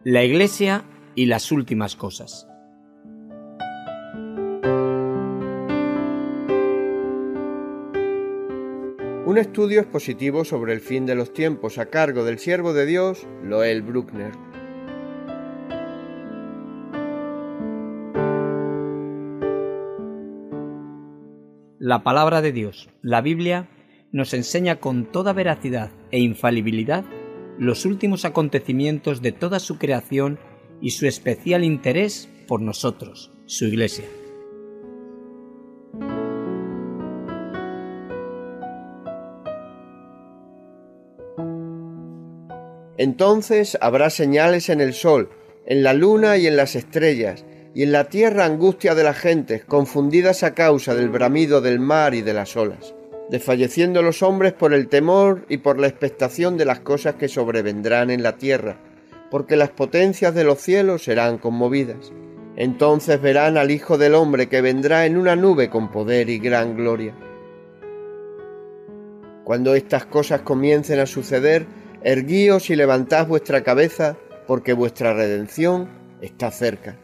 La Iglesia y las últimas cosas. Un estudio expositivo sobre el fin de los tiempos a cargo del siervo de Dios, Loel Bruckner. La palabra de Dios, la Biblia, nos enseña con toda veracidad e infalibilidad los últimos acontecimientos de toda su creación y su especial interés por nosotros, su Iglesia. Entonces habrá señales en el sol, en la luna y en las estrellas, y en la tierra angustia de las gentes, confundidas a causa del bramido del mar y de las olas, desfalleciendo los hombres por el temor y por la expectación de las cosas que sobrevendrán en la tierra, porque las potencias de los cielos serán conmovidas. Entonces verán al Hijo del Hombre que vendrá en una nube con poder y gran gloria. Cuando estas cosas comiencen a suceder, erguíos y levantad vuestra cabeza, porque vuestra redención está cerca.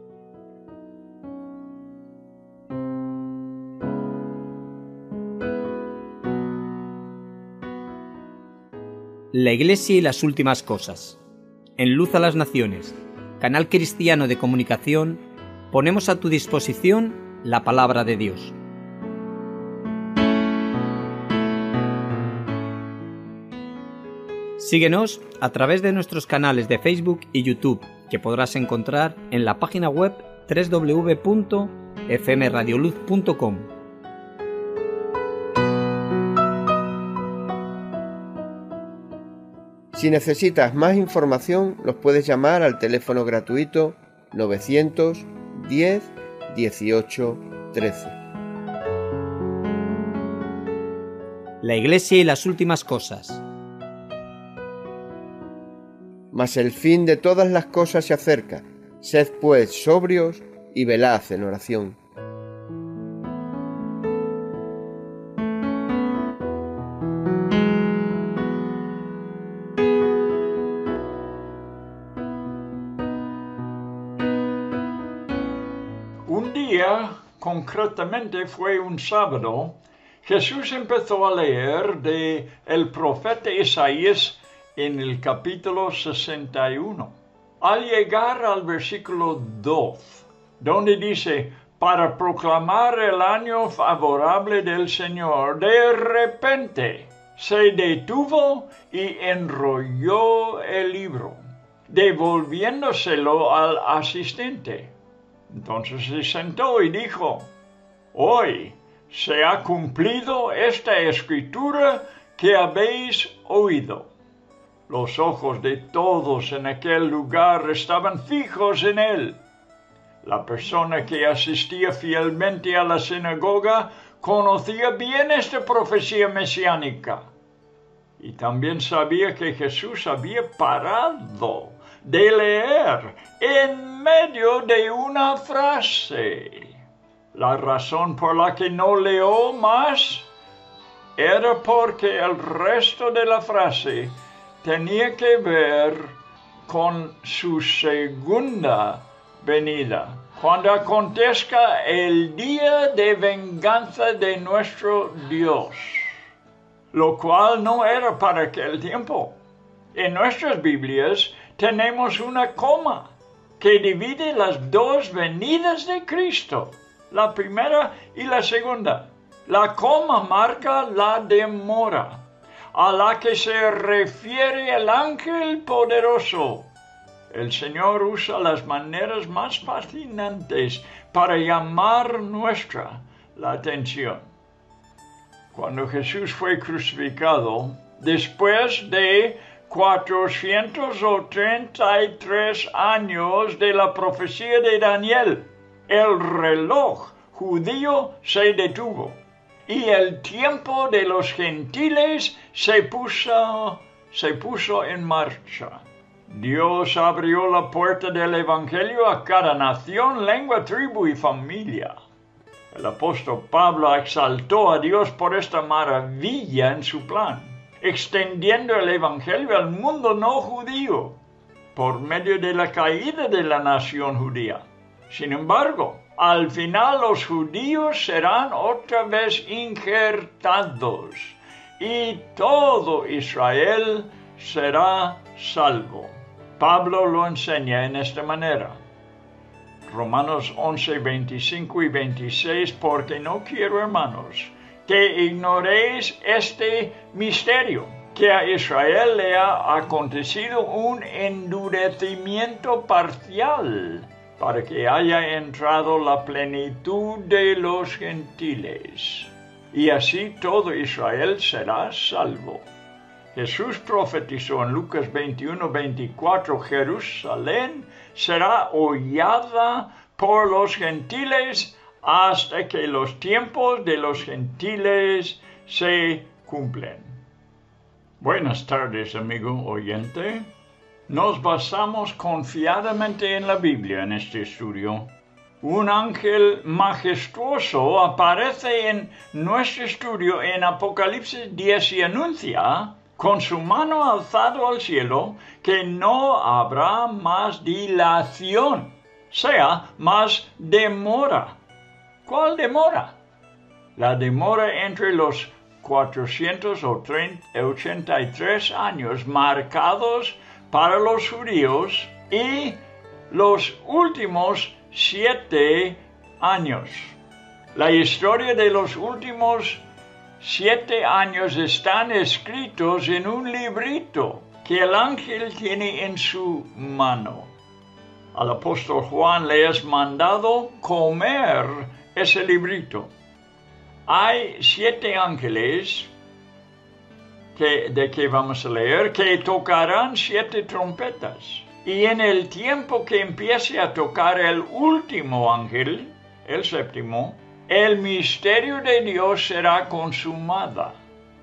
La Iglesia y las últimas cosas. En Luz a las Naciones, canal cristiano de comunicación, ponemos a tu disposición la palabra de Dios. Síguenos a través de nuestros canales de Facebook y YouTube, que podrás encontrar en la página web www.fmradioluz.com. Si necesitas más información, los puedes llamar al teléfono gratuito 910 18 13. La Iglesia y las últimas cosas. Mas el fin de todas las cosas se acerca. Sed pues sobrios y velad en oración. Un día, concretamente fue un sábado, Jesús empezó a leer de el profeta Isaías en el capítulo 61. Al llegar al versículo 2, donde dice, para proclamar el año favorable del Señor, de repente se detuvo y enrolló el libro, devolviéndoselo al asistente. Entonces se sentó y dijo, hoy se ha cumplido esta escritura que habéis oído. Los ojos de todos en aquel lugar estaban fijos en él. La persona que asistía fielmente a la sinagoga conocía bien esta profecía mesiánica y también sabía que Jesús había parado de leer en medio de una frase. La razón por la que no leyó más era porque el resto de la frase tenía que ver con su segunda venida, cuando acontezca el día de venganza de nuestro Dios, lo cual no era para aquel tiempo. En nuestras Biblias tenemos una coma que divide las dos venidas de Cristo, la primera y la segunda. La coma marca la demora, a la que se refiere el ángel poderoso. El Señor usa las maneras más fascinantes para llamar la atención. Cuando Jesús fue crucificado, después de 433 años de la profecía de Daniel, el reloj judío se detuvo y el tiempo de los gentiles se puso en marcha. Dios abrió la puerta del Evangelio a cada nación, lengua, tribu y familia. El apóstol Pablo exaltó a Dios por esta maravilla en su plan, extendiendo el Evangelio al mundo no judío. por medio de la caída de la nación judía. Sin embargo, al final los judíos serán otra vez injertados y todo Israel será salvo. Pablo lo enseña en esta manera. Romanos 11, 25 y 26, porque no quiero, hermanos, que ignoréis este misterio, que a Israel le ha acontecido un endurecimiento parcial, para que haya entrado la plenitud de los gentiles, y así todo Israel será salvo. Jesús profetizó en Lucas 21, 24, Jerusalén será hollada por los gentiles hasta que los tiempos de los gentiles se cumplen. Buenas tardes, amigo oyente. Nos basamos confiadamente en la Biblia en este estudio. Un ángel majestuoso aparece en nuestro estudio en Apocalipsis 10 y anuncia, con su mano alzado al cielo, que no habrá más dilación, sea más demora. ¿Cuál demora? La demora entre los 483 años marcados para los judíos y los últimos 7 años. La historia de los últimos 7 años están escritos en un librito que el ángel tiene en su mano. Al apóstol Juan le es mandado comer ese librito. Hay 7 ángeles de que vamos a leer, que tocarán 7 trompetas. Y en el tiempo que empiece a tocar el último ángel, el séptimo, el misterio de Dios será consumado.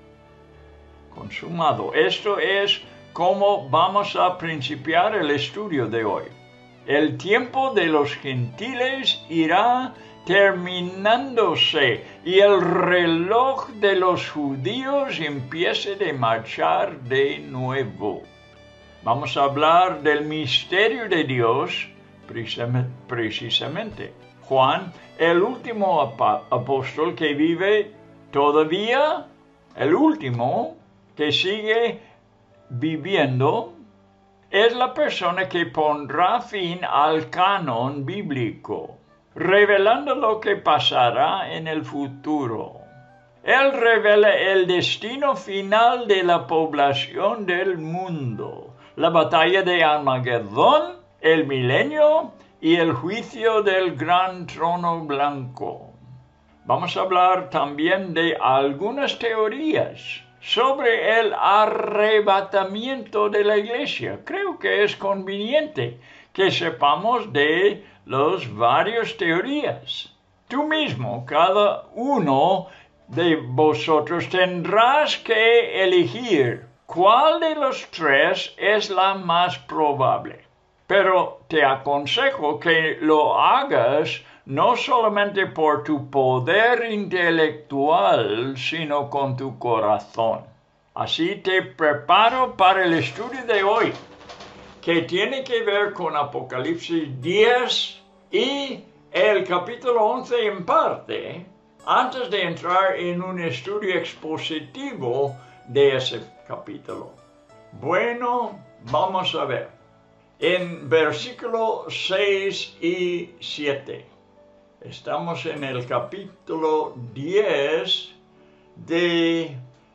Esto es como vamos a principiar el estudio de hoy. El tiempo de los gentiles irá terminándose y el reloj de los judíos empieza a marchar de nuevo. Vamos a hablar del misterio de Dios precisamente. Juan, el último apóstol que vive todavía, el último que sigue viviendo, es la persona que pondrá fin al canon bíblico, revelando lo que pasará en el futuro. Él revela el destino final de la población del mundo, la batalla de Armagedón, el milenio y el juicio del gran trono blanco. Vamos a hablar también de algunas teorías sobre el arrebatamiento de la iglesia. Creo que es conveniente que sepamos de las varias teorías. Tú mismo, cada uno de vosotros tendrás que elegir cuál de los 3 es la más probable. Pero te aconsejo que lo hagas no solamente por tu poder intelectual, sino con tu corazón. Así te preparo para el estudio de hoy, que tiene que ver con Apocalipsis 10 y el capítulo 11 en parte, antes de entrar en un estudio expositivo de ese capítulo. Bueno, vamos a ver. En versículos 6 y 7. Estamos en el capítulo 10 de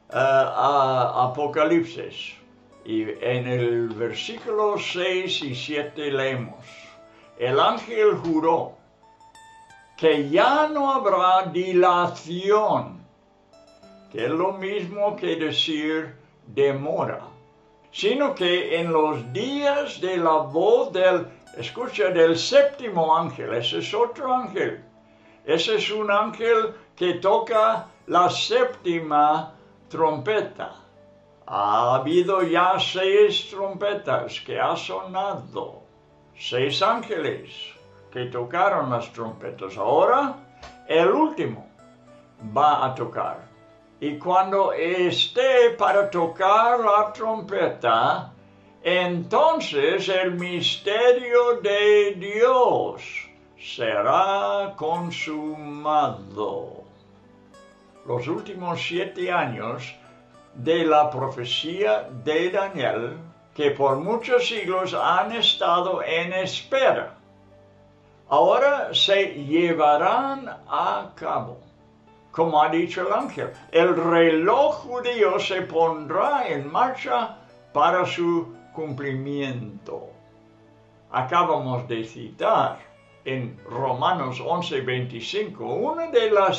Apocalipsis. Y en el versículo 6 y 7 leemos: el ángel juró que ya no habrá dilación, que es lo mismo que decir demora, sino que en los días de la voz del séptimo ángel. Ese es otro ángel. Ese es un ángel que toca la séptima trompeta. Ha habido ya 6 trompetas que ha sonado. 6 ángeles que tocaron las trompetas. Ahora el último va a tocar. Y cuando esté para tocar la trompeta, entonces el misterio de Dios será consumado. Los últimos 7 años de la profecía de Daniel, que por muchos siglos han estado en espera, ahora se llevarán a cabo. Como ha dicho el ángel, el reloj judío se pondrá en marcha para su cumplimiento. Acabamos de citar en Romanos 11:25 una de las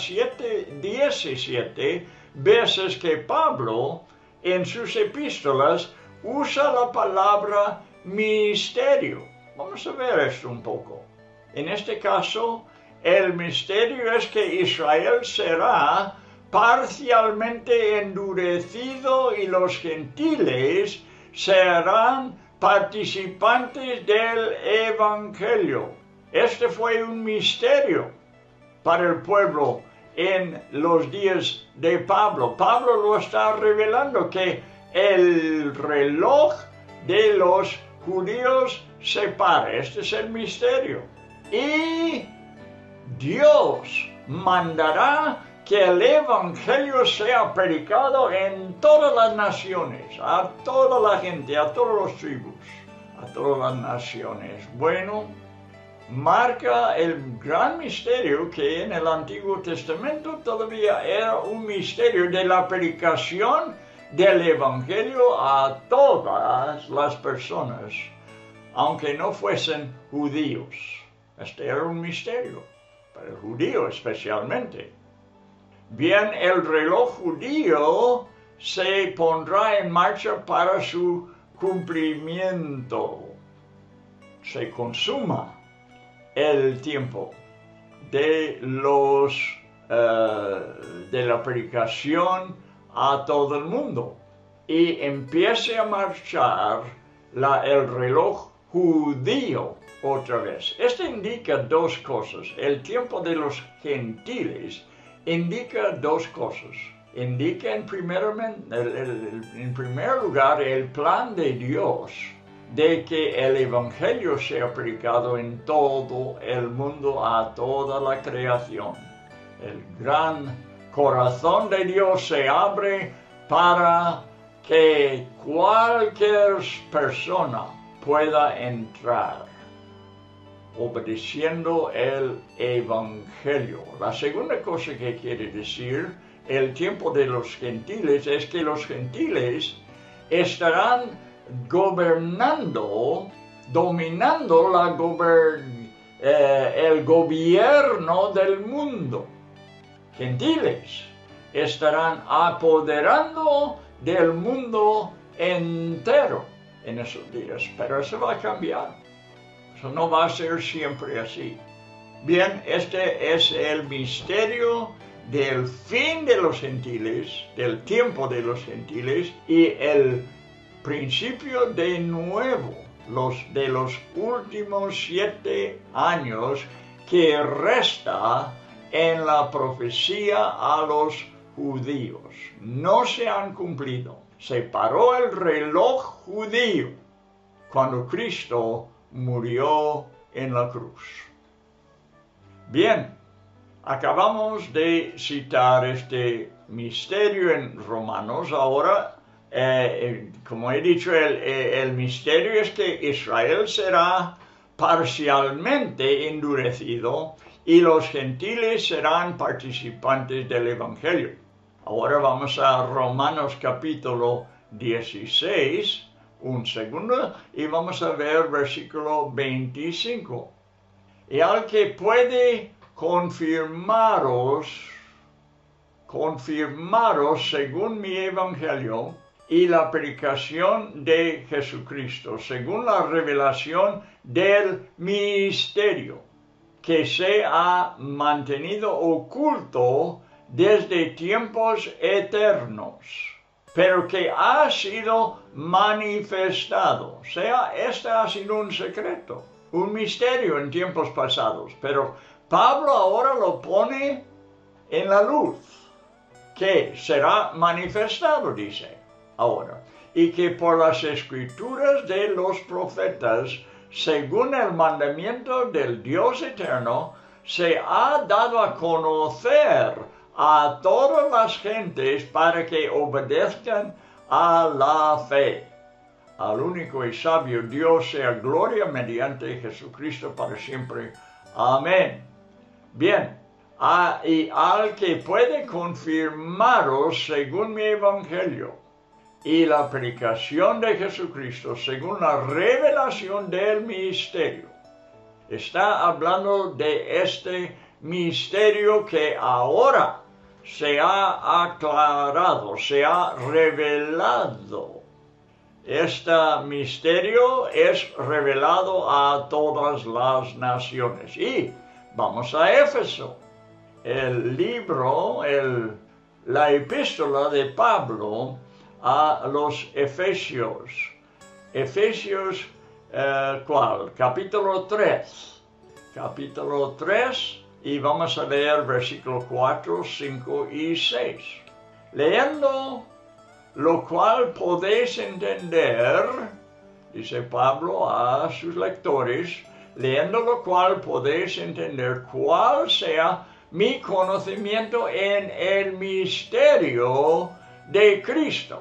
17 veces que Pablo en sus epístolas usa la palabra misterio. Vamos a ver esto un poco. En este caso, el misterio es que Israel será parcialmente endurecido y los gentiles serán participantes del Evangelio. Este fue un misterio para el pueblo en los días de Pablo. Pablo lo está revelando, que el reloj de los judíos se para. Este es el misterio. Y Dios mandará que el Evangelio sea predicado en todas las naciones, a toda la gente, a todas las tribus, a todas las naciones. Bueno, marca el gran misterio que en el Antiguo Testamento todavía era un misterio de la predicación del Evangelio a todas las personas, aunque no fuesen judíos. Este era un misterio, para el judío especialmente. Bien, el reloj judío se pondrá en marcha para su cumplimiento. Se consuma el tiempo de la predicación a todo el mundo y empiece a marchar el reloj judío otra vez. Este indica dos cosas. El tiempo de los gentiles indica dos cosas. Indica en primer lugar el plan de Dios de que el Evangelio sea predicado en todo el mundo, a toda la creación. El gran corazón de Dios se abre para que cualquier persona pueda entrar obedeciendo el Evangelio. La segunda cosa que quiere decir el tiempo de los gentiles es que los gentiles estarán gobernando, dominando el gobierno del mundo. Gentiles estarán apoderando del mundo entero en esos días, pero eso va a cambiar. Eso no va a ser siempre así. Bien, este es el misterio del fin de los gentiles, del tiempo de los gentiles y el principio de nuevo, de los últimos 7 años que resta en la profecía a los judíos. No se han cumplido. Se paró el reloj judío cuando Cristo murió en la cruz. Bien, acabamos de citar este misterio en Romanos. Ahora, como he dicho, el misterio es que Israel será parcialmente endurecido y los gentiles serán participantes del Evangelio. Ahora vamos a Romanos capítulo 16, un segundo, y vamos a ver versículo 25. Y al que puede confirmaros según mi Evangelio y la predicación de Jesucristo, según la revelación del misterio que se ha mantenido oculto desde tiempos eternos, pero que ha sido manifestado. O sea, este ha sido un secreto, un misterio en tiempos pasados, pero Pablo ahora lo pone en la luz, que será manifestado, dice ahora. y que por las escrituras de los profetas, según el mandamiento del Dios eterno, se ha dado a conocer a todas las gentes para que obedezcan a la fe. Al único y sabio Dios sea gloria mediante Jesucristo para siempre. Amén. Bien, y al que puede confirmaros según mi evangelio y la predicación de Jesucristo según la revelación del misterio. Está hablando de este misterio que ahora se ha aclarado, se ha revelado. Este misterio es revelado a todas las naciones. Y vamos a Éfeso. El libro, la epístola de Pablo a los Efesios. Efesios, ¿cuál? Capítulo 3. Capítulo 3, y vamos a leer versículos 4, 5 y 6. Leyendo lo cual podéis entender, dice Pablo a sus lectores, leyendo lo cual podéis entender cuál sea mi conocimiento en el misterio de Cristo.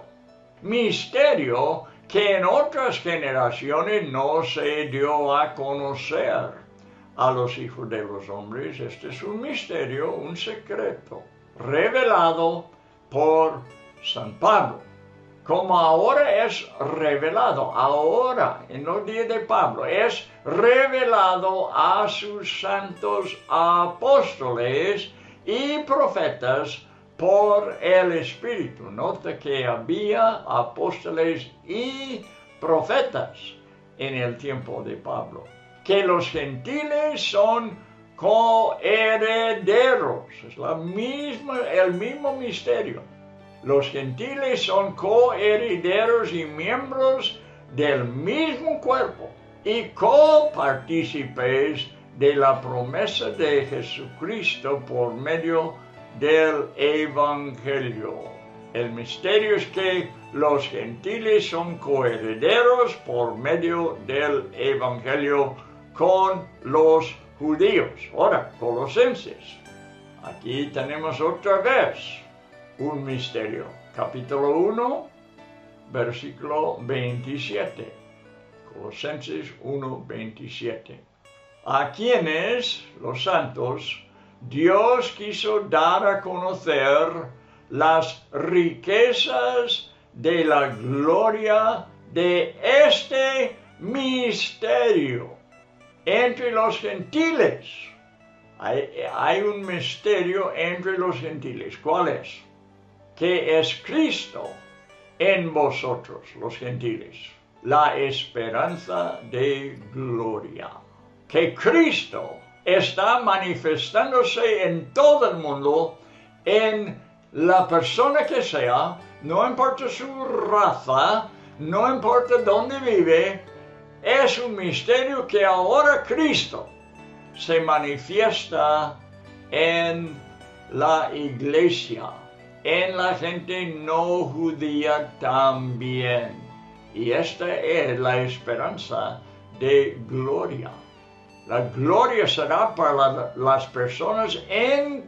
Misterio que en otras generaciones no se dio a conocer a los hijos de los hombres. Este es un misterio, un secreto, revelado por San Pablo. Como ahora es revelado, ahora, en los días de Pablo, es revelado a sus santos apóstoles y profetas por el Espíritu. Nota que había apóstoles y profetas en el tiempo de Pablo. Que los gentiles son coherederos. Es el mismo misterio. Los gentiles son coherederos y miembros del mismo cuerpo y copartícipes de la promesa de Jesucristo por medio del Evangelio. El misterio es que los gentiles son coherederos por medio del Evangelio con los judíos. Ahora, Colosenses. Aquí tenemos otra vez un misterio. Capítulo 1, versículo 27. Colosenses 1, 27. A quienes, los santos, Dios quiso dar a conocer las riquezas de la gloria de este misterio entre los gentiles. Hay un misterio entre los gentiles. ¿Cuál es? Que es Cristo en vosotros, los gentiles, la esperanza de gloria. Que Cristo está manifestándose en todo el mundo, en la persona que sea, no importa su raza, no importa dónde vive, es un misterio que ahora Cristo se manifiesta en la iglesia, en la gente no judía también. Y esta es la esperanza de gloria. La gloria será para las personas en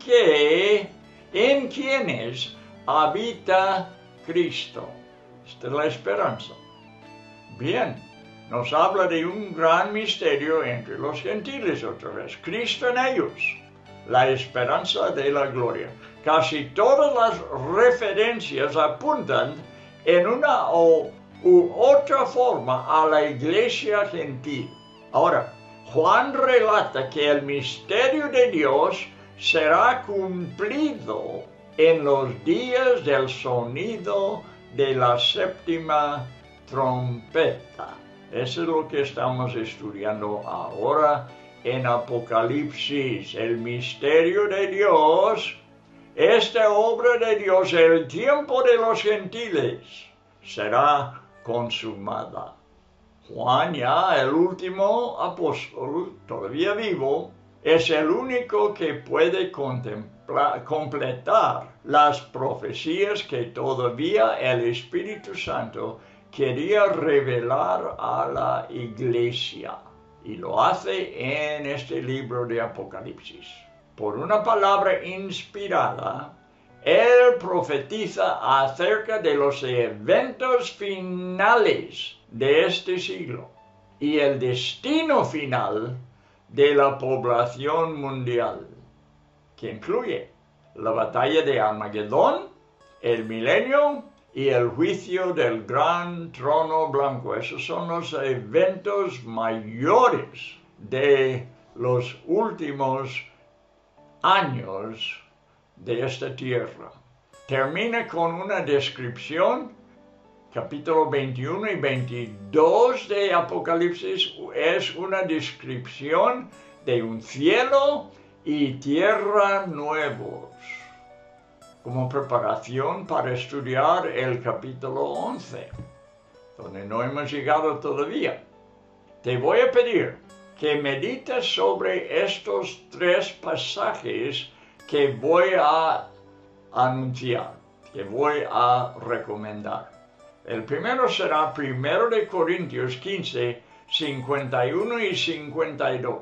quienes habita Cristo. Esta es la esperanza. Bien, nos habla de un gran misterio entre los gentiles otra vez. Cristo en ellos, la esperanza de la gloria. Casi todas las referencias apuntan en una u otra forma a la iglesia gentil. Ahora, Juan relata que el misterio de Dios será cumplido en los días del sonido de la séptima trompeta. Eso es lo que estamos estudiando ahora en Apocalipsis. El misterio de Dios, esta obra de Dios, el tiempo de los gentiles, será consumada. Juan, ya el último apóstol, todavía vivo, es el único que puede completar las profecías que todavía el Espíritu Santo quería revelar a la iglesia. Y lo hace en este libro de Apocalipsis. Por una palabra inspirada, él profetiza acerca de los eventos finales de este siglo y el destino final de la población mundial, que incluye la batalla de Armagedón, el milenio y el juicio del gran trono blanco. Esos son los eventos mayores de los últimos años de esta tierra. Termina con una descripción, capítulo 21 y 22 de Apocalipsis es una descripción de un cielo y tierra nuevos, como preparación para estudiar el capítulo 11, donde no hemos llegado todavía. Te voy a pedir que medites sobre estos 3 pasajes que voy a anunciar, que voy a recomendar. El primero será 1 de Corintios 15, 51 y 52.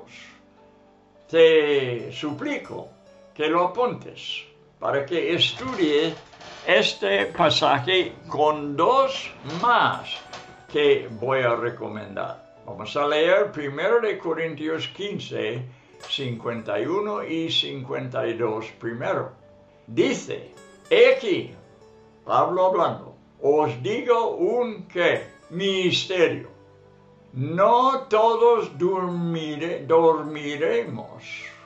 Te suplico que lo apuntes para que estudie este pasaje con 2 más que voy a recomendar. Vamos a leer 1 de Corintios 15, 51 y 52 primero. Dice, he aquí, Pablo hablando, os digo un ¿qué? Misterio. No todos dormiremos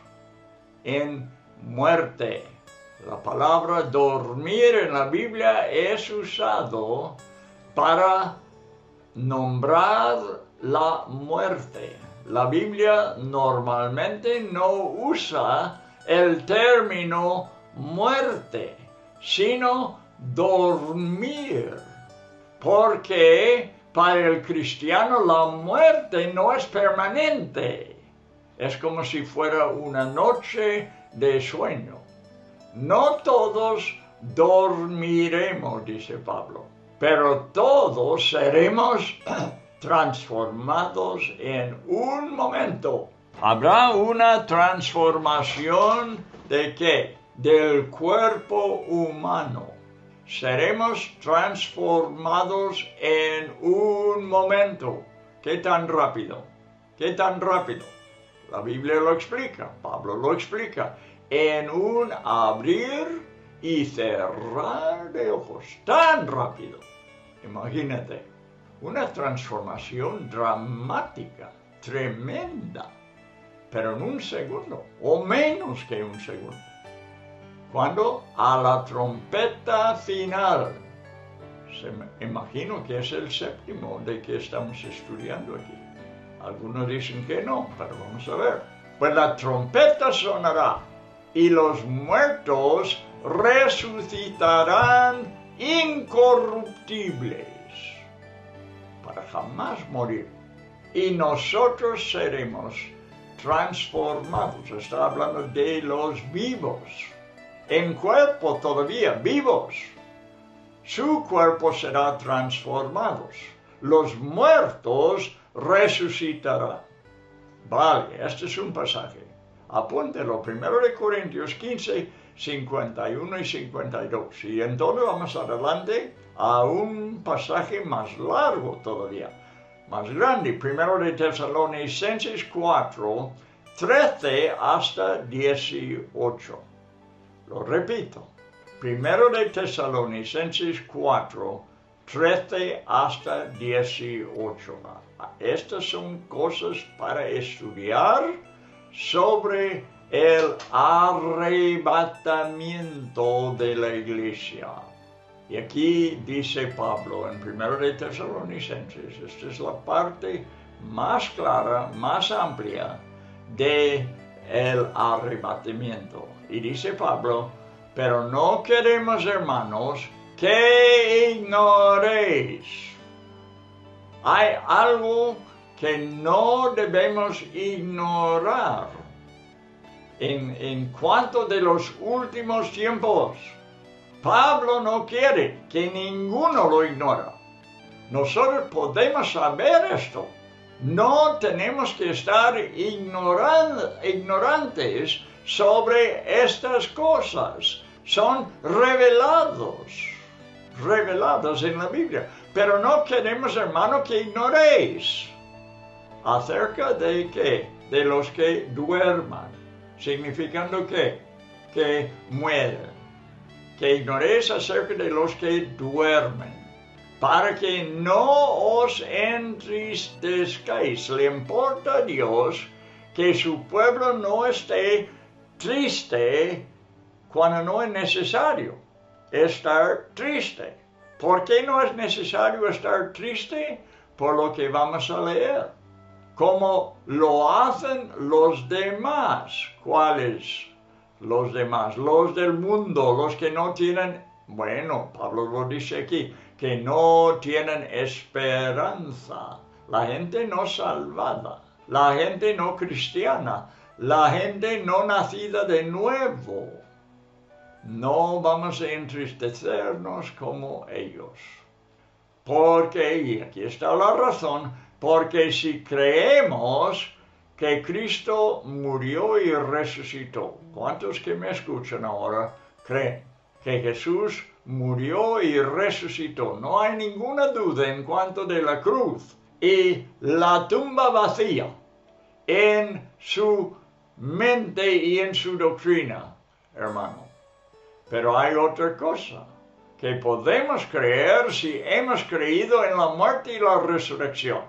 en muerte. La palabra dormir en la Biblia es usado para nombrar la muerte. La Biblia normalmente no usa el término muerte, sino dormir, porque para el cristiano la muerte no es permanente. Es como si fuera una noche de sueño. No todos dormiremos, dice Pablo, pero todos seremos transformados en un momento. Habrá una transformación ¿de qué? Del cuerpo humano. Seremos transformados en un momento. ¿Qué tan rápido? ¿Qué tan rápido? La Biblia lo explica, Pablo lo explica. En un abrir y cerrar de ojos. Tan rápido. Imagínate. Una transformación dramática, tremenda, pero en un segundo, o menos que un segundo. Cuando a la trompeta final, imagino que es el 7º de que estamos estudiando aquí. Algunos dicen que no, pero vamos a ver. Pues la trompeta sonará y los muertos resucitarán incorruptibles, para jamás morir. Y nosotros seremos transformados. Está hablando de los vivos. En cuerpo todavía vivos. Su cuerpo será transformado. Los muertos resucitarán. Vale, este es un pasaje. Apúntelo, 1 de Corintios 15, 51 y 52. Y entonces vamos adelante a un pasaje más largo todavía, más grande. 1 de Tesalonicenses 4, 13 hasta 18. Lo repito, 1 de Tesalonicenses 4, 13 hasta 18. Estas son cosas para estudiar sobre el arrebatamiento de la iglesia. Y aquí dice Pablo en 1 de Tesalonicenses, esta es la parte más clara, más amplia de el arrebatamiento. Y dice Pablo, pero no queremos, hermanos, que ignoréis. Hay algo que no debemos ignorar en cuanto de los últimos tiempos. Pablo no quiere que ninguno lo ignore. Nosotros podemos saber esto. No tenemos que estar ignorantes sobre estas cosas. Son reveladas en la Biblia. Pero no queremos, hermano, que ignoréis. ¿Acerca de qué? De los que duerman. Significando ¿qué? Que mueren. Que ignoréis acerca de los que duermen. Para que no os entristezcáis. Le importa a Dios que su pueblo no esté triste cuando no es necesario estar triste. ¿Por qué no es necesario estar triste? Por lo que vamos a leer. Como lo hacen los demás. ¿Cuáles? Los demás, los del mundo, los que no tienen, bueno, Pablo lo dice aquí, que no tienen esperanza. La gente no salvada, la gente no cristiana, la gente no nacida de nuevo. No vamos a entristecernos como ellos. Porque, y aquí está la razón, porque si creemos que Cristo murió y resucitó, ¿cuántos que me escuchan ahora creen que Jesús murió y resucitó? No hay ninguna duda en cuanto de la cruz y la tumba vacía en su mente y en su doctrina, hermano. Pero hay otra cosa que podemos creer si hemos creído en la muerte y la resurrección.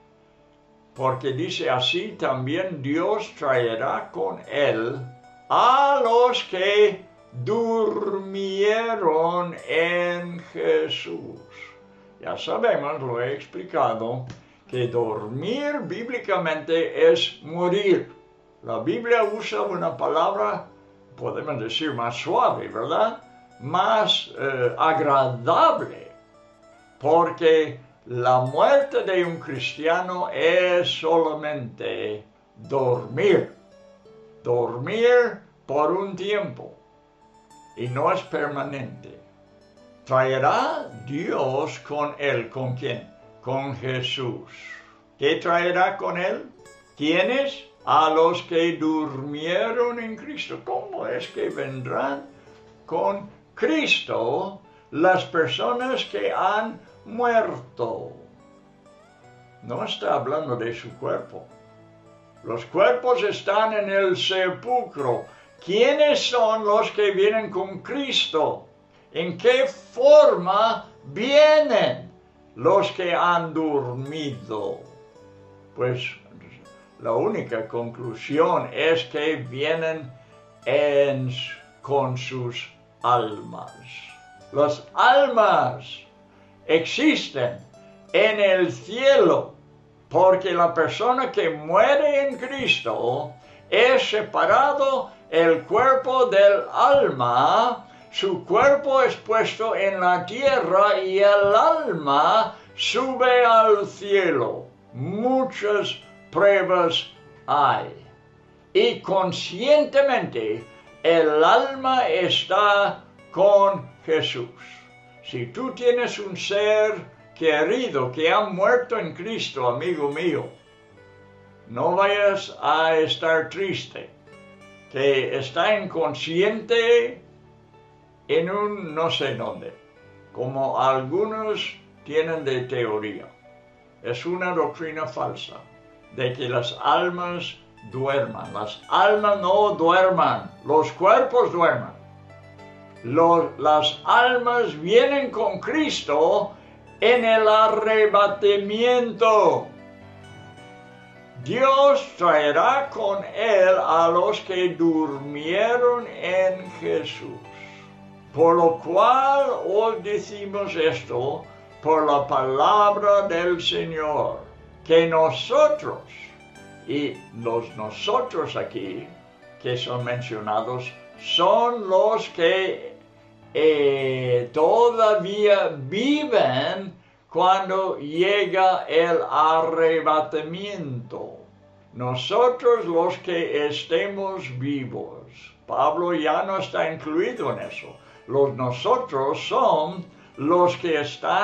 Porque dice así, también Dios traerá con él a los que durmieron en Jesús. Ya sabemos, lo he explicado, que dormir bíblicamente es morir. La Biblia usa una palabra, podemos decir, más suave, ¿verdad? Más agradable, porque la muerte de un cristiano es solamente dormir por un tiempo y no es permanente. Traerá Dios con él, ¿con quién? Con Jesús. ¿Qué traerá con él? ¿Quiénes? A los que durmieron en Cristo. ¿Cómo es que vendrán con Cristo las personas que han muerto? No está hablando de su cuerpo. Los cuerpos están en el sepulcro. ¿Quiénes son los que vienen con Cristo? ¿En qué forma vienen los que han dormido? Pues la única conclusión es que vienen con sus almas. Las almas existen en el cielo porque la persona que muere en Cristo es separado el cuerpo del alma. Su cuerpo es puesto en la tierra y el alma sube al cielo. Muchas pruebas hay. Y conscientemente el alma está con Jesús. Si tú tienes un ser querido que ha muerto en Cristo, amigo mío, no vayas a estar triste, que está inconsciente en un no sé dónde, como algunos tienen de teoría. Es una doctrina falsa, de que las almas duerman. Las almas no duerman, los cuerpos duerman. Las almas vienen con Cristo en el arrebatamiento. Dios traerá con él a los que durmieron en Jesús. Por lo cual os decimos esto por la palabra del Señor, que nosotros, y los nosotros aquí que son mencionados, son los que todavía viven cuando llega el arrebatamiento. Nosotros los que estemos vivos. Pablo ya no está incluido en eso. Los nosotros son los que están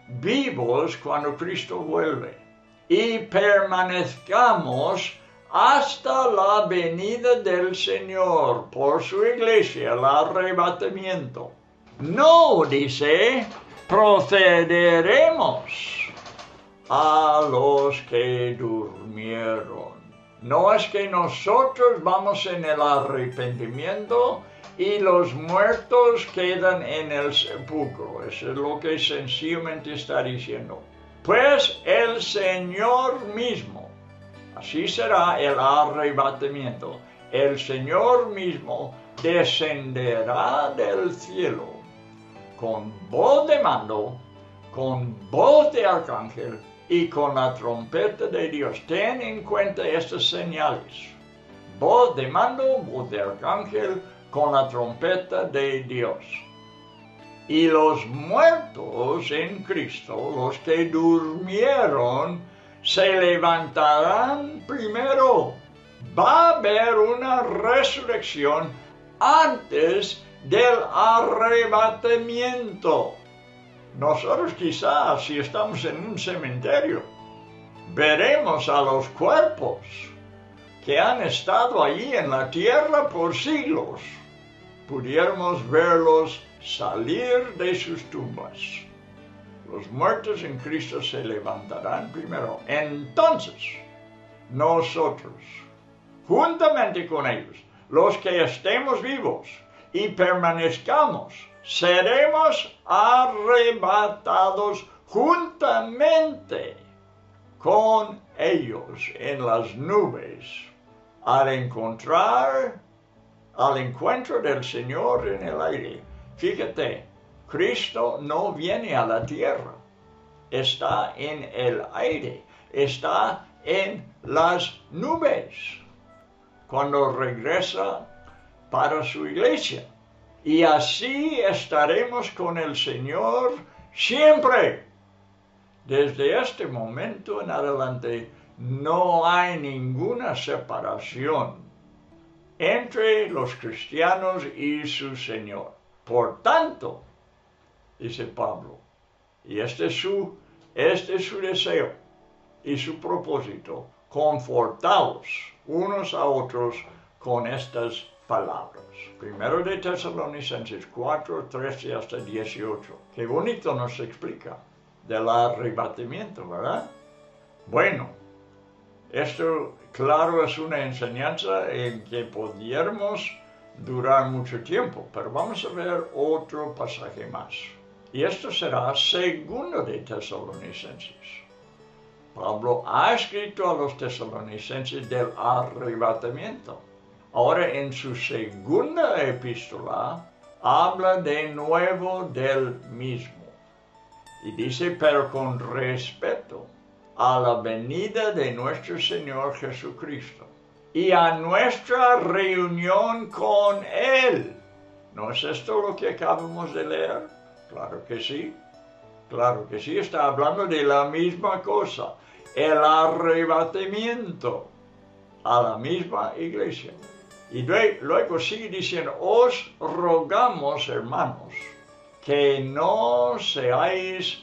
vivos cuando Cristo vuelve y permanezcamos hasta la venida del Señor por su iglesia, el arrebatamiento. No, dice, procederemos a los que durmieron. No es que nosotros vamos en el arrepentimiento y los muertos quedan en el sepulcro. Eso es lo que sencillamente está diciendo. Pues el Señor mismo, así será el arrebatamiento, el Señor mismo descenderá del cielo con voz de mando, con voz de arcángel y con la trompeta de Dios. Ten en cuenta estas señales. Voz de mando, voz de arcángel, con la trompeta de Dios. Y los muertos en Cristo, los que durmieron, se levantarán primero. Va a haber una resurrección antes del arrebatamiento. Nosotros quizás, si estamos en un cementerio, veremos a los cuerpos que han estado allí en la tierra por siglos. Pudiéramos verlos salir de sus tumbas. Los muertos en Cristo se levantarán primero. Entonces, nosotros, juntamente con ellos, los que estemos vivos y permanezcamos, seremos arrebatados juntamente con ellos en las nubes al encuentro del Señor en el aire. Fíjate, Cristo no viene a la tierra, está en el aire, está en las nubes, cuando regresa para su iglesia. Y así estaremos con el Señor siempre. Desde este momento en adelante no hay ninguna separación entre los cristianos y su Señor. Por tanto, dice Pablo, y este es su deseo y su propósito, confortaos unos a otros con estas palabras. Primero de Tesalonicenses 4, 13 hasta 18. Qué bonito nos explica del arrebatamiento, ¿verdad? Bueno, esto, claro, es una enseñanza en que pudiéramos durar mucho tiempo, pero vamos a ver otro pasaje más. Y esto será segundo de Tesalonicenses. Pablo ha escrito a los tesalonicenses del arrebatamiento. Ahora en su segunda epístola habla de nuevo del mismo. Y dice, pero con respeto a la venida de nuestro Señor Jesucristo y a nuestra reunión con Él. ¿No es esto lo que acabamos de leer? Claro que sí. Claro que sí, está hablando de la misma cosa. El arrebatamiento a la misma iglesia. Y luego sigue diciendo, os rogamos, hermanos, que no seáis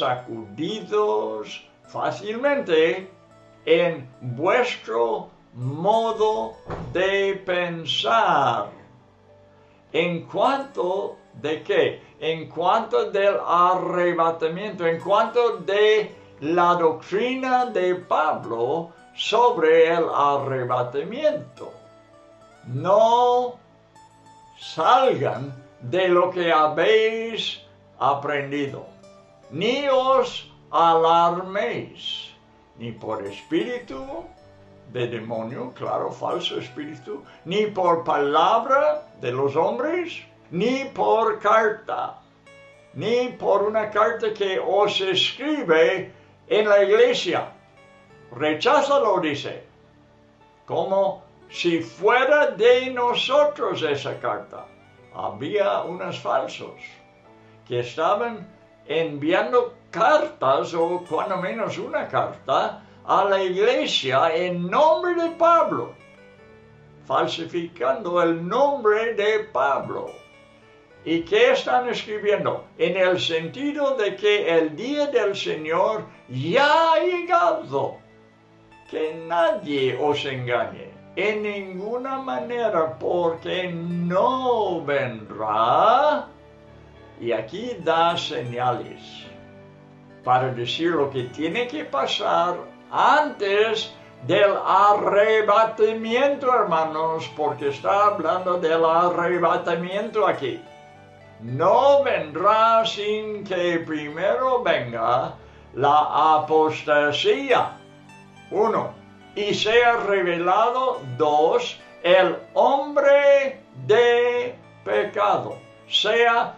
sacudidos fácilmente en vuestro modo de pensar. ¿En cuanto de qué? En cuanto del arrebatamiento, en cuanto de la doctrina de Pablo sobre el arrebatamiento. No salgan de lo que habéis aprendido, ni os alarméis, ni por espíritu de demonio, claro, falso espíritu, ni por palabra de los hombres, ni por carta, ni por una carta que os escribe en la iglesia. Recházalo, dice, como si fuera de nosotros esa carta. Había unos falsos que estaban enviando cartas, o cuando menos una carta, a la iglesia en nombre de Pablo, falsificando el nombre de Pablo. ¿Y qué están escribiendo? En el sentido de que el día del Señor ya ha llegado. Que nadie os engañe en ninguna manera, porque no vendrá. Y aquí da señales para decir lo que tiene que pasar antes del arrebatamiento, hermanos, porque está hablando del arrebatamiento aquí. No vendrá sin que primero venga la apostasía. 1. Y sea revelado. 2. El hombre de pecado. Sea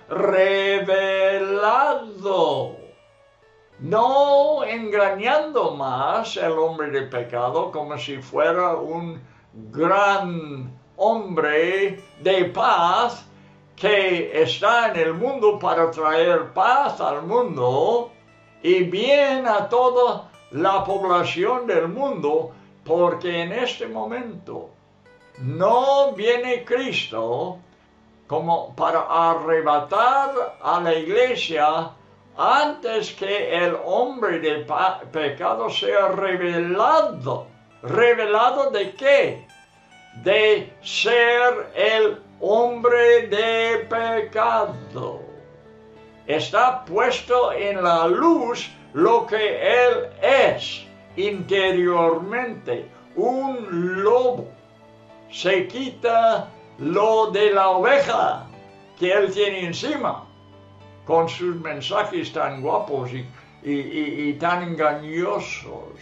revelado. No engañando más el hombre de pecado como si fuera un gran hombre de paz que está en el mundo para traer paz al mundo y bien a toda la población del mundo, porque en este momento no viene Cristo como para arrebatar a la iglesia antes que el hombre de pecado sea revelado. ¿Revelado de qué? De ser el hombre de pecado. Está puesto en la luz lo que él es interiormente, un lobo. Se quita lo de la oveja que él tiene encima, con sus mensajes tan guapos y tan engañosos,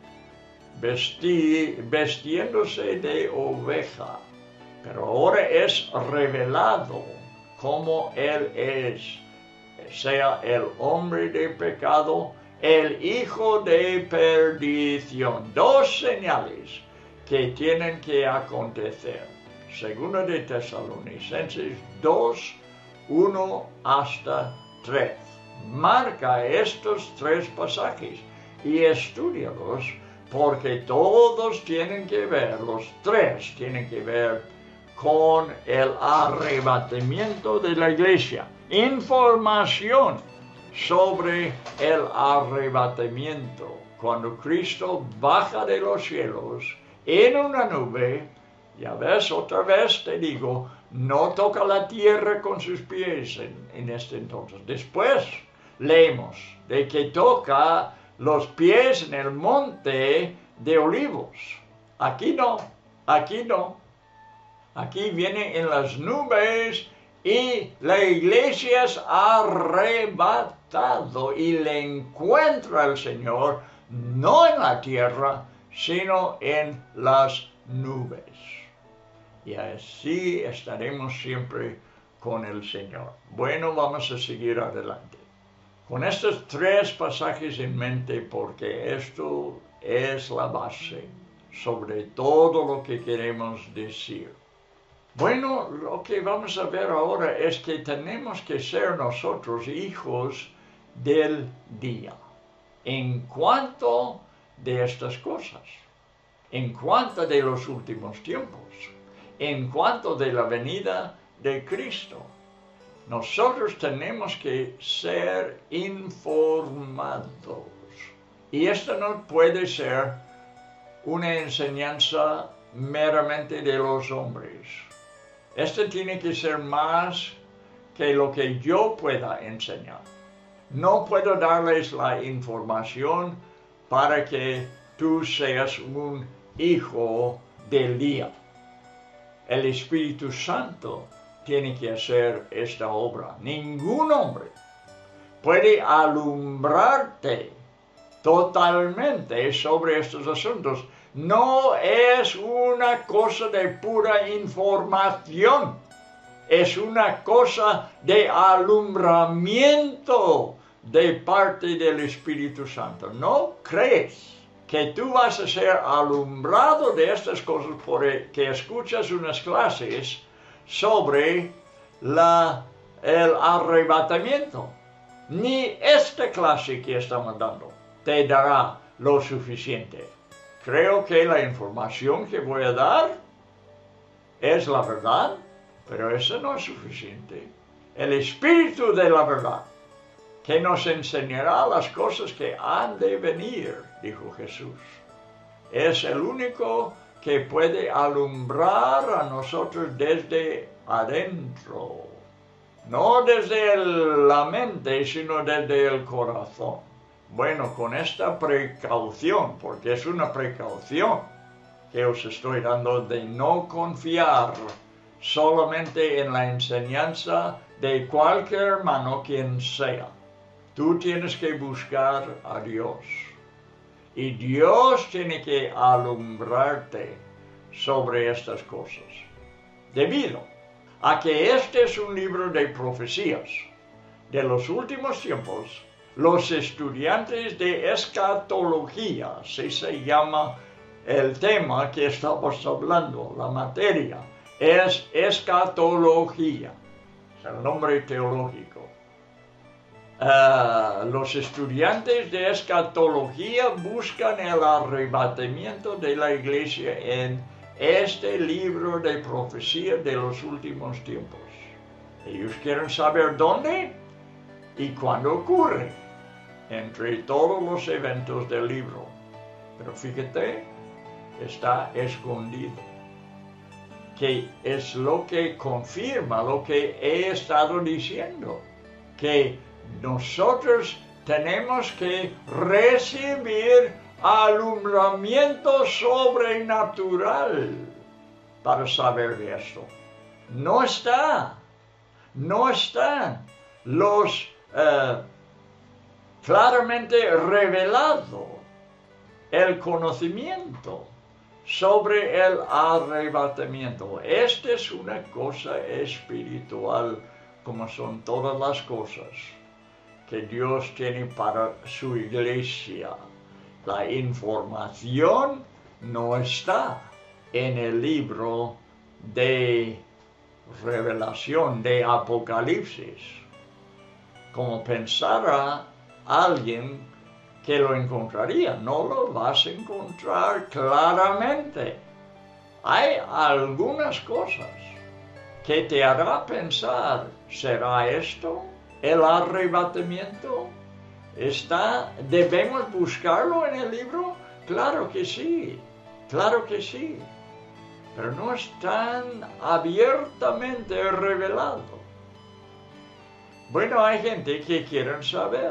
vestiéndose de oveja. Pero ahora es revelado como él es, sea el hombre de pecado, el hijo de perdición. 2 señales que tienen que acontecer. Segunda de Tesalonicenses 2, 1 hasta 3. Marca estos 3 pasajes y estúdialos, porque todos tienen que ver, los 3 tienen que ver con el arrebatamiento de la iglesia. Información sobre el arrebatamiento, cuando Cristo baja de los cielos en una nube. Ya ves, otra vez te digo, no toca la tierra con sus pies en este entonces. Después leemos de que toca los pies en el monte de Olivos. Aquí no, aquí no. Aquí viene en las nubes y la iglesia es arrebatado y le encuentra al Señor no en la tierra, sino en las nubes. Y así estaremos siempre con el Señor. Bueno, vamos a seguir adelante. Con estos 3 pasajes en mente, porque esto es la base sobre todo lo que queremos decir. Bueno, lo que vamos a ver ahora es que tenemos que ser nosotros hijos del día. En cuanto de estas cosas, en cuanto de los últimos tiempos, en cuanto de la venida de Cristo, nosotros tenemos que ser informados. Y esto no puede ser una enseñanza meramente de los hombres. Esto tiene que ser más que lo que yo pueda enseñar. No puedo darles la información para que tú seas un hijo del día. El Espíritu Santo tiene que hacer esta obra. Ningún hombre puede alumbrarte totalmente sobre estos asuntos. No es una cosa de pura información, es una cosa de alumbramiento de parte del Espíritu Santo. ¿No crees que tú vas a ser alumbrado de estas cosas porque escuchas unas clases sobre el arrebatamiento? Ni esta clase que estamos dando te dará lo suficiente. Creo que la información que voy a dar es la verdad, pero eso no es suficiente. el Espíritu de la verdad, que nos enseñará las cosas que han de venir, dijo Jesús. Es el único que puede alumbrar a nosotros desde adentro, no desde la mente, sino desde el corazón. Bueno, con esta precaución, porque es una precaución que os estoy dando de no confiar solamente en la enseñanza de cualquier hermano, quien sea. Tú tienes que buscar a Dios. Y Dios tiene que alumbrarte sobre estas cosas. Debido a que este es un libro de profecías de los últimos tiempos, los estudiantes de escatología, así se llama el tema que estamos hablando, la materia, es escatología, es el nombre teológico. Los estudiantes de escatología buscan el arrebatamiento de la iglesia en este libro de profecía de los últimos tiempos. Ellos quieren saber dónde y cuándo ocurre, entre todos los eventos del libro. Pero fíjate, está escondido, que es lo que confirma lo que he estado diciendo, que nosotros tenemos que recibir alumbramiento sobrenatural para saber de esto. No están los claramente revelado el conocimiento sobre el arrebatamiento. Esta es una cosa espiritual, como son todas las cosas que Dios tiene para su iglesia. La información no está en el libro de Revelación, de Apocalipsis, como pensara alguien que lo encontraría. No lo vas a encontrar claramente. Hay algunas cosas que te hará pensar, ¿será esto el arrebatamiento? ¿Debemos buscarlo en el libro? Claro que sí, pero no es tan abiertamente revelado. Bueno, hay gente que quiere saber.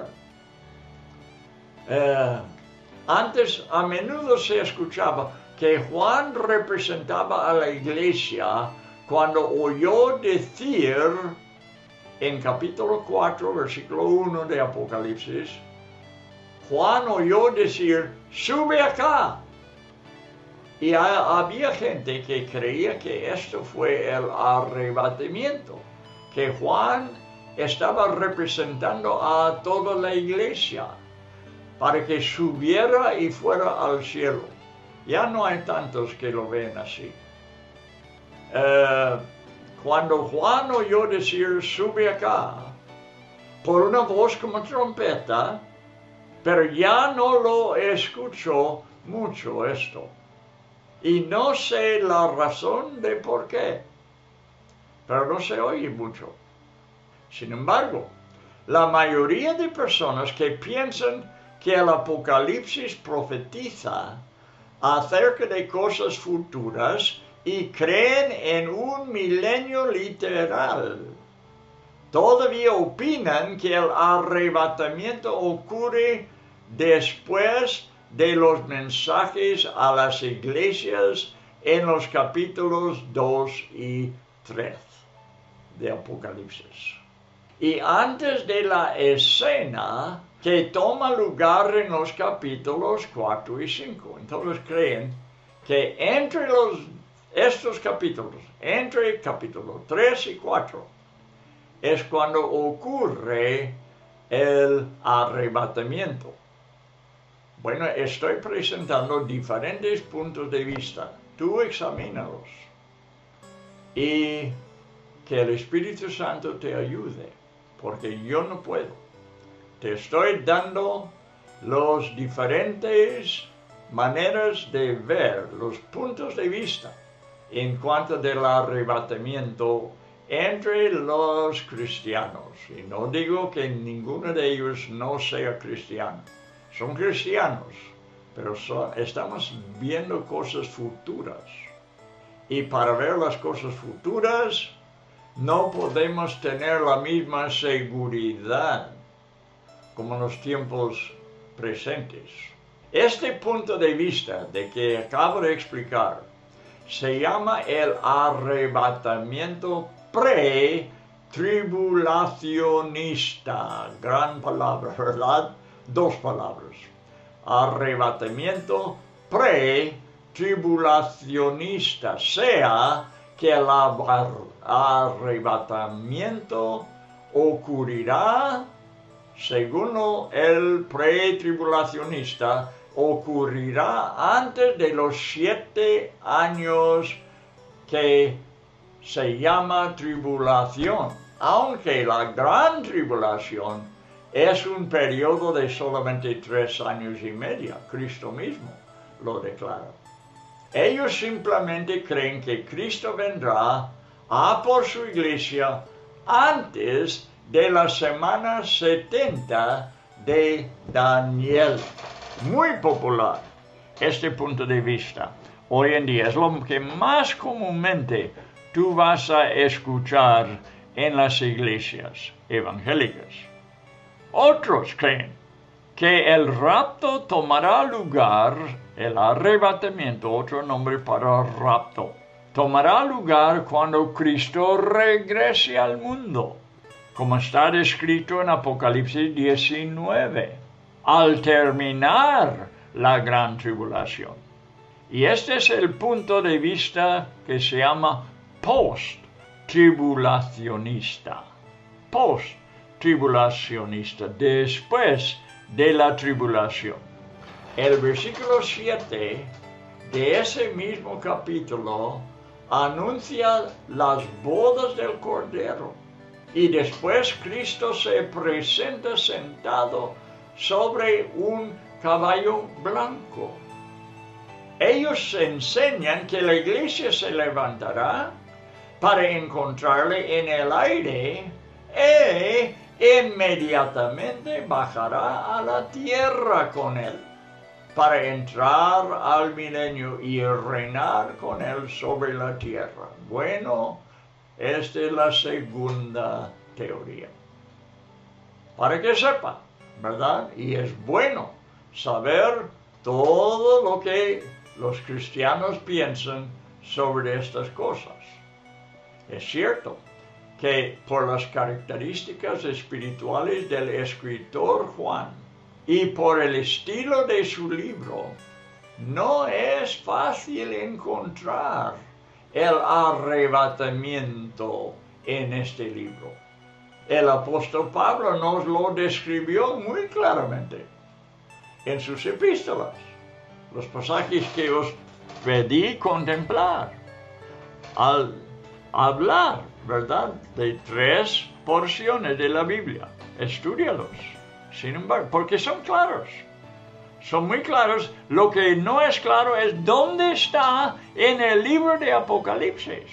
Antes a menudo se escuchaba que Juan representaba a la iglesia cuando oyó decir en capítulo 4, versículo 1 de Apocalipsis, Juan oyó decir, sube acá. Y había gente que creía que esto fue el arrebatamiento, que Juan estaba representando a toda la iglesia para que subiera y fuera al cielo. Ya no hay tantos que lo ven así. Cuando Juan oyó decir, sube acá, por una voz como trompeta, pero ya no lo escuchó mucho esto. Y no sé la razón de por qué, pero no se oye mucho. Sin embargo, la mayoría de personas que piensan que el Apocalipsis profetiza acerca de cosas futuras y creen en un milenio literal, todavía opinan que el arrebatamiento ocurre después de los mensajes a las iglesias en los capítulos 2 y 3 de Apocalipsis. Y antes de la escena que toma lugar en los capítulos 4 y 5. Entonces creen que entre estos capítulos, entre capítulos 3 y 4, es cuando ocurre el arrebatamiento. Bueno, estoy presentando diferentes puntos de vista. Tú examínalos. Y que el Espíritu Santo te ayude, porque yo no puedo. Te estoy dando las diferentes maneras de ver, los puntos de vista en cuanto del arrebatamiento entre los cristianos. Y no digo que ninguno de ellos no sea cristiano. Son cristianos, pero estamos viendo cosas futuras. Y para ver las cosas futuras, no podemos tener la misma seguridad como en los tiempos presentes. Este punto de vista de que acabo de explicar se llama el arrebatamiento pre-tribulacionista. Gran palabra, ¿verdad? Dos palabras. Arrebatamiento pre-tribulacionista, sea que el arrebatamiento ocurrirá, según el pretribulacionista, ocurrirá antes de los 7 años que se llama tribulación, aunque la gran tribulación es un periodo de solamente 3 años y medio. Cristo mismo lo declara. Ellos simplemente creen que Cristo vendrá a por su iglesia antes de la semana 70 de Daniel. Muy popular este punto de vista. Hoy en día es lo que más comúnmente tú vas a escuchar en las iglesias evangélicas. Otros creen que el rapto tomará lugar, el arrebatamiento, otro nombre para rapto, tomará lugar cuando Cristo regrese al mundo, como está descrito en Apocalipsis 19, al terminar la gran tribulación. Y este es el punto de vista que se llama post-tribulacionista. Post-tribulacionista, después de la tribulación. El versículo 7 de ese mismo capítulo anuncia las bodas del Cordero. Y después Cristo se presenta sentado sobre un caballo blanco. Ellos enseñan que la iglesia se levantará para encontrarle en el aire e inmediatamente bajará a la tierra con él para entrar al milenio y reinar con él sobre la tierra. Bueno, esta es la segunda teoría. Para que sepa, ¿verdad? Y es bueno saber todo lo que los cristianos piensan sobre estas cosas. Es cierto que por las características espirituales del escritor Juan y por el estilo de su libro, no es fácil encontrar el arrebatamiento en este libro. El apóstol Pablo nos lo describió muy claramente en sus epístolas, los pasajes que os pedí contemplar, al hablar, ¿verdad?, de 3 porciones de la Biblia. Estúdialos, sin embargo, porque son claros. Son muy claros. Lo que no es claro es dónde está en el libro de Apocalipsis.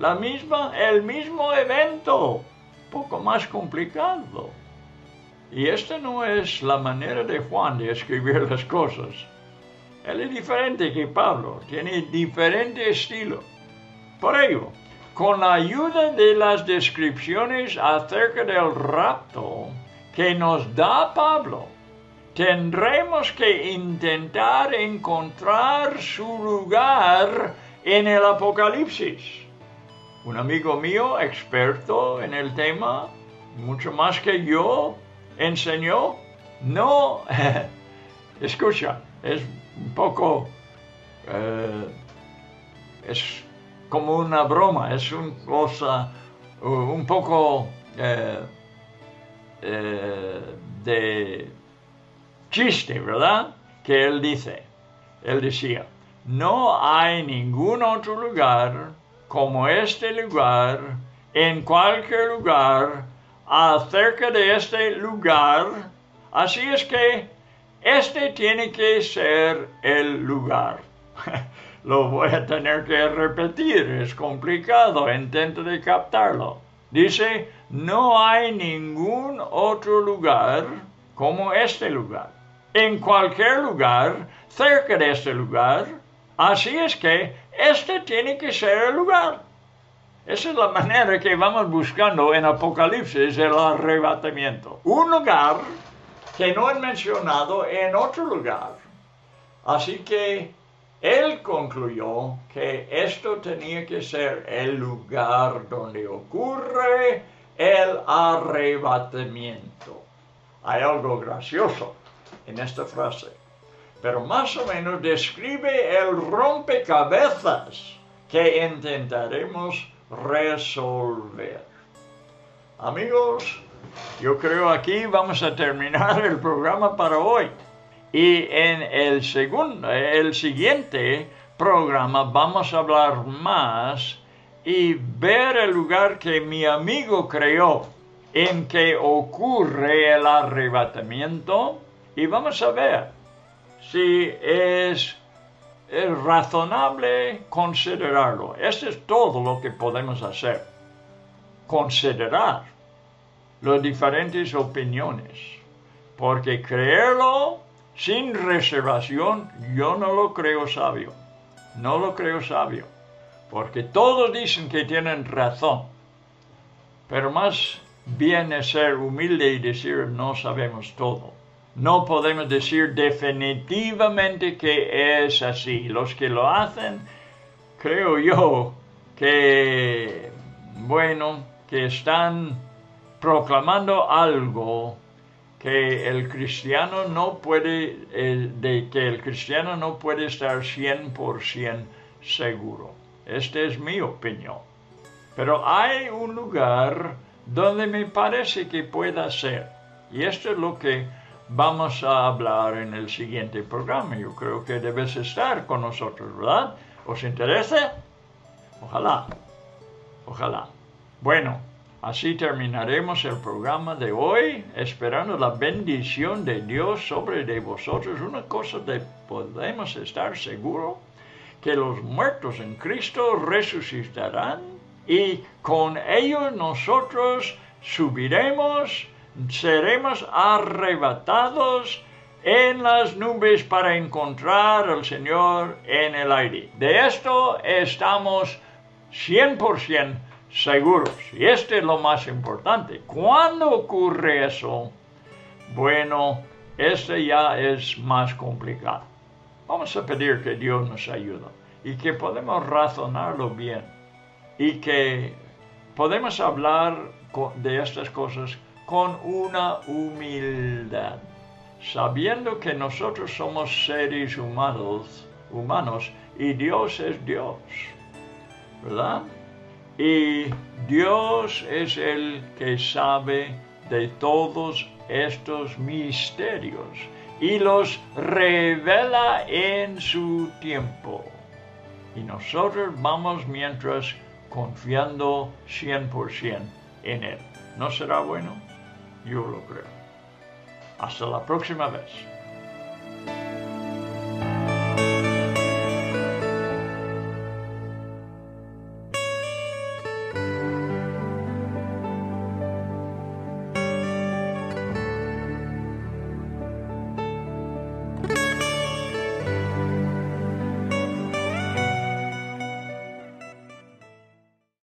El mismo evento, poco más complicado. Y esta no es la manera de Juan de escribir las cosas. Él es diferente que Pablo, tiene diferente estilo. Por ello, con la ayuda de las descripciones acerca del rapto que nos da Pablo, tendremos que intentar encontrar su lugar en el Apocalipsis. Un amigo mío, experto en el tema, mucho más que yo, enseñó, no, escucha, es un poco, es como una broma, es una cosa un poco de chiste, ¿verdad? Que él decía, no hay ningún otro lugar como este lugar, en cualquier lugar, acerca de este lugar, así es que este tiene que ser el lugar. lo voy a tener que repetir, es complicado, intento de captarlo. Dice, no hay ningún otro lugar como este lugar. En cualquier lugar, cerca de este lugar, así es que este tiene que ser el lugar. Esa es la manera que vamos buscando en Apocalipsis el arrebatamiento. Un lugar que no han mencionado en otro lugar. Así que él concluyó que esto tenía que ser el lugar donde ocurre el arrebatamiento. Hay algo gracioso en esta frase, pero más o menos describe el rompecabezas que intentaremos resolver. Amigos, yo creo aquí vamos a terminar el programa para hoy. Y en el siguiente programa vamos a hablar más y ver el lugar que mi amigo creó en que ocurre el arrebatamiento y vamos a ver si es razonable considerarlo. Eso es todo lo que podemos hacer. Considerar las diferentes opiniones. Porque creerlo sin reservación, yo no lo creo sabio. No lo creo sabio. Porque todos dicen que tienen razón. Pero más bien es ser humilde y decir no sabemos todo. No podemos decir definitivamente que es así. Los que lo hacen, creo yo, que, que están proclamando algo que el cristiano no puede, que el cristiano no puede estar 100% seguro. Esta es mi opinión. Pero hay un lugar donde me parece que pueda ser. Y esto es lo que vamos a hablar en el siguiente programa. Yo creo que debes estar con nosotros, ¿verdad? ¿Os interesa? Ojalá. Ojalá. Bueno, así terminaremos el programa de hoy, esperando la bendición de Dios sobre de vosotros. Una cosa de podemos estar seguros, que los muertos en Cristo resucitarán y con ellos nosotros subiremos, seremos arrebatados en las nubes para encontrar al Señor en el aire. De esto estamos 100% seguros. Y este es lo más importante. ¿Cuándo ocurre eso? Bueno, este ya es más complicado. Vamos a pedir que Dios nos ayude y que podemos razonarlo bien y que podemos hablar de estas cosas con una humildad, sabiendo que nosotros somos seres humanos y Dios es Dios, ¿verdad? Y Dios es el que sabe de todos estos misterios y los revela en su tiempo. Y nosotros vamos mientras confiando 100% en Él. ¿No será bueno? Yo lo creo. Hasta la próxima vez.